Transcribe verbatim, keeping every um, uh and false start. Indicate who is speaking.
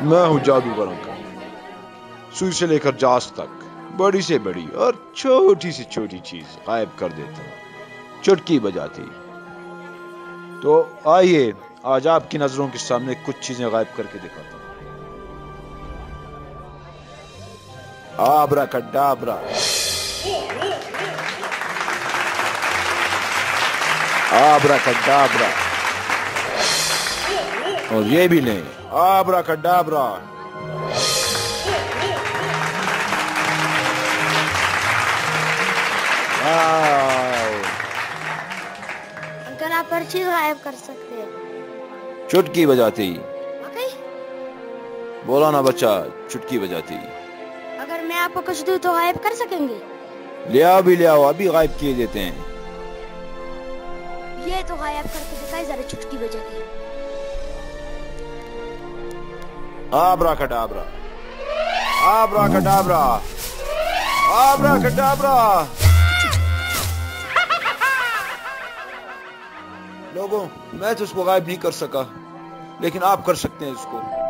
Speaker 1: मैं हूँ जादूगर अंकल, सुई से लेकर जास तक बड़ी से बड़ी और छोटी से छोटी चीज गायब कर देता हूँ चुटकी बजाती। तो आइए आज आपकी नजरों के सामने कुछ चीजें गायब करके दिखाता हूँ। आबरा कडाबरा, आबरा कडाबरा, और ये भी नहीं, आबरा कडाबरा।
Speaker 2: अंकल आप हर चीज गायब कर सकते हैं
Speaker 1: चुटकी बजाते ही।
Speaker 2: ओके
Speaker 1: बोला ना बच्चा, चुटकी बजाते ही।
Speaker 2: अगर मैं आपको कुछ दूं तो गायब कर सकेंगे?
Speaker 1: ले आओ भी ले आओ, अभी गायब किए देते हैं।
Speaker 2: ये तो गायब करके दिखाई, जरा चुटकी बजा के।
Speaker 1: आबरा कडाबरा, आबरा कडाबरा, आबरा कडाबरा। लोगों, मैं तो उसको गायब नहीं कर सका, लेकिन आप कर सकते हैं इसको।